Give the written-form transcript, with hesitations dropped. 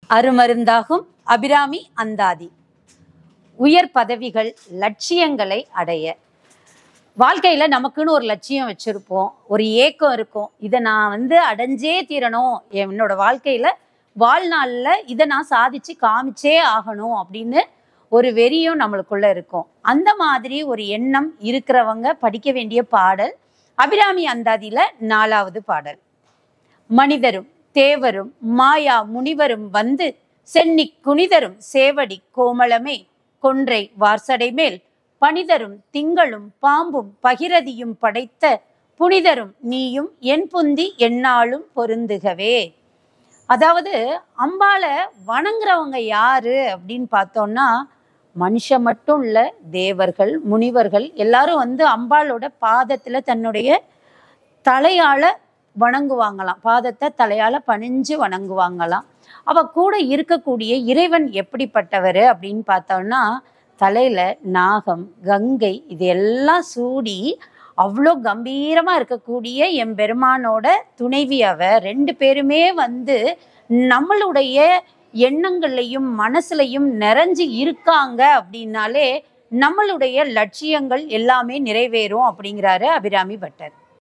அருமருந்தாகும் அபிராமி அந்தாதி. உயர் பதவிகள், லட்சியங்களை அடைய. வாழ்க்கையில நமக்குன்னு ஒரு லட்சியம் வச்சிருப்போம், ஒரு ஏக்கம் இருக்கும். இதை நான் அடைஞ்சே தீரணும், என்னோட வாழ்க்கையில வாழ்நாள்ல இதை நான் சாதிச்சு காமிச்சே ஆகணும் அப்படின்னு ஒரு வெறியும் நம்மளுக்குள்ள இருக்கும். அந்த மாதிரி ஒரு எண்ணம் இருக்கிறவங்க படிக்க வேண்டிய பாடல் அபிராமி அந்தாதியில 4வது பாடல். மனிதரும் தேவரும் மாயா முனிவரும் வந்து சென்னி குனிதரும் சேவடி கோமளமே கொன்றை வார்சடை மேல் பனிதரும் திங்களும் பாம்பும் பகிரதியும் படைத்த புனிதரும் நீயும் என் புந்தி எந்நாளும் பொருந்துகவே. அதாவது அம்பால வணங்குறவங்க யாரு அப்படின்னு பார்த்தோம்னா, மனுஷன் மட்டும் இல்ல, தேவர்கள் முனிவர்கள் எல்லாரும் அம்பாளோட பாதத்துல தன்னுடைய தலையால வணங்குவாங்களாம். பாதத்தை தலையால பணிஞ்சு வணங்குவாங்களாம். அவ கூட இருக்கக்கூடிய இறைவன் எப்படிப்பட்டவர் அப்படின்னு பார்த்தோம்னா, தலையில நாகம் கங்கை இது எல்லாம் சூடி அவ்வளோ கம்பீரமா இருக்கக்கூடிய எம்பெருமானோட துணைவி அவ. 2 பேருமே நம்மளுடைய எண்ணங்கள்லையும் மனசுலையும் நிறைஞ்சு இருக்காங்க அப்படின்னாலே நம்மளுடைய லட்சியங்கள் எல்லாமே நிறைவேறும் அப்படிங்கிறாரு அபிராமி பட்டர்.